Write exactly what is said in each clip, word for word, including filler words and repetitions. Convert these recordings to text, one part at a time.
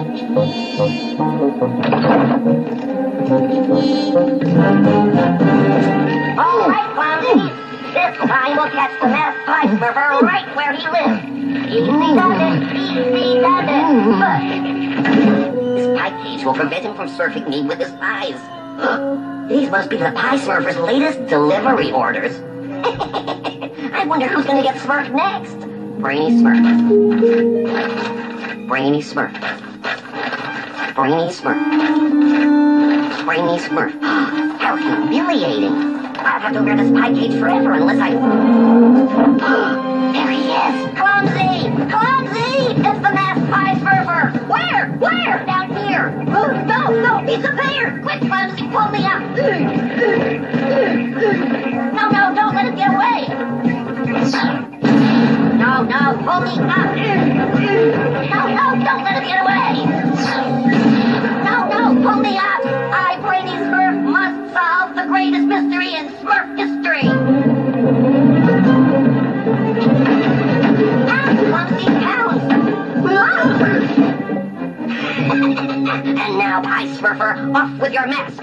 All right, Clumsy. This time we'll catch the masked pie smurfer right where he lives. Easy does it. Easy does it. But this pie cage will prevent him from smurfing me with his pies. These must be the pie smurfer's latest delivery orders. I wonder who's going to get smurfed next. Brainy Smurf. Brainy Smurf. Brainy Smurf. Brainy Smurf. How humiliating. I'll have to wear this pie cage forever unless I... There he is! Clumsy! Clumsy! It's the masked pie smurfer! Where? Where? Down here! Oh, no, no! He's up there! Quick, Clumsy, pull me up! No, no, don't let him get away! No, no, pull me up! No, no, don't let him get away! No, no, pull me up! I, Brainy Smurf, must solve the greatest mystery in Smurf history! Pounce, Clumsy, pounce! And now, Pie Smurfer, off with your mask!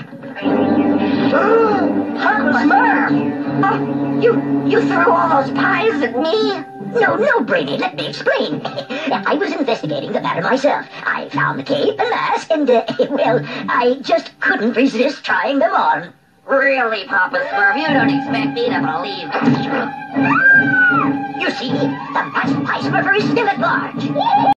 Papa Smurf! Oh, you, you threw all those pies at me? No, no, Brainy, let me explain. I was investigating the matter myself. I found the cape and mask, and, uh, well, I just couldn't resist trying them on. Really, Papa Smurf, you don't expect me to believe it. You see, the Pie Smurfer is still at large.